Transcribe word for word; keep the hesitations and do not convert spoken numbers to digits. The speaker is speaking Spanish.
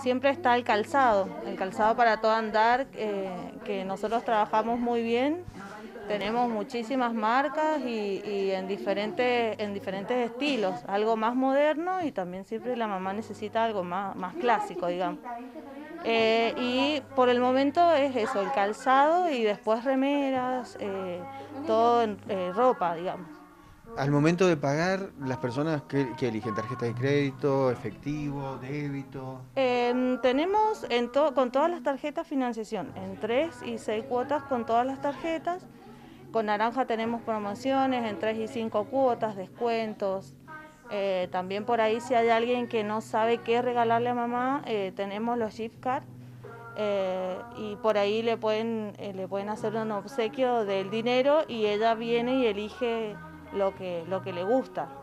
siempre está el calzado, el calzado para todo andar, eh, que nosotros trabajamos muy bien. Tenemos muchísimas marcas y, y en, diferentes, en diferentes estilos, algo más moderno y también siempre la mamá necesita algo más, más clásico, digamos. Eh, y por el momento es eso, el calzado y después remeras, eh, todo en eh, ropa, digamos. Al momento de pagar, las personas que, que eligen tarjeta de crédito, efectivo, débito. Eh, tenemos en to con todas las tarjetas financiación, en tres y seis cuotas con todas las tarjetas. Con Naranja tenemos promociones en tres y cinco cuotas, descuentos. Eh, también por ahí si hay alguien que no sabe qué regalarle a mamá, eh, tenemos los gift cards. Eh, y por ahí le pueden, eh, le pueden hacer un obsequio del dinero y ella viene y elige lo que, lo que le gusta.